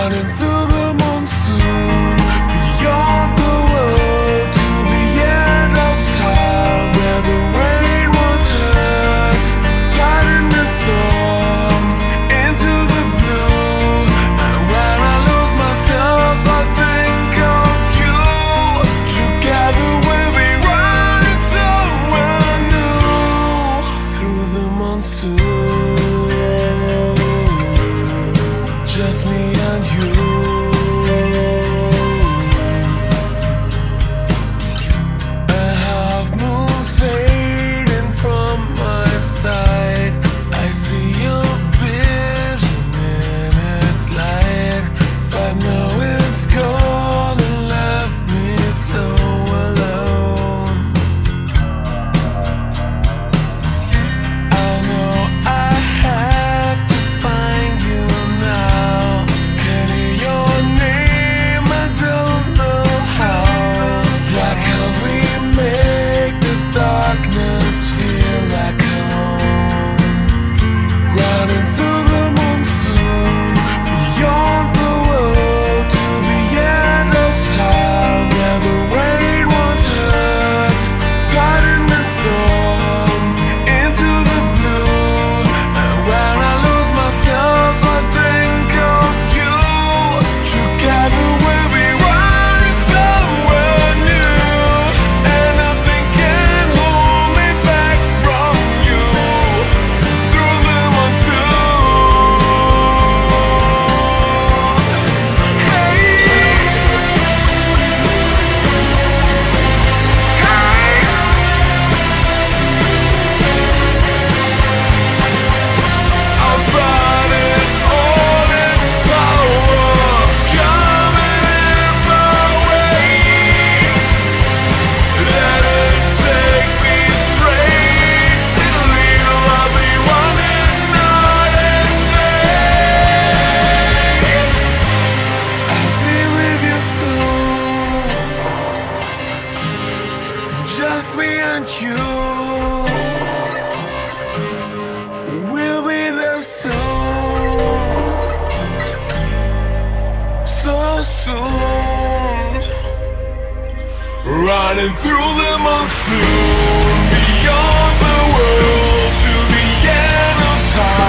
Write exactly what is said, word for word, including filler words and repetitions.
running through the monsoon, beyond the world to the end of time, where the rain will turn, fighting the storm into the blue. And when I lose myself, I think of you. Together we'll be running somewhere new, through the monsoon. Just me and you. A half moon fading from my side. I see your vision in its light, but now it's gone and left me so alone. I know I have to find you now. Can hear your name, I don't know how. Why can't we make this darkness feel like home? Running through the monsoon, beyond the world to the end of time, where the rain won't hurt, fighting the storm into the blue. And when I lose myself, I think of you. Together we'll be running somewhere new, and nothing can hold me back from you. Through the monsoon. Hey, hey. I'm fighting all its power coming my way. Let it take me straight to you. I'll be running night and day. I'll be with you soon. Just me and you. We'll be there soon, so soon. Running through the monsoon, beyond the world to the end of time.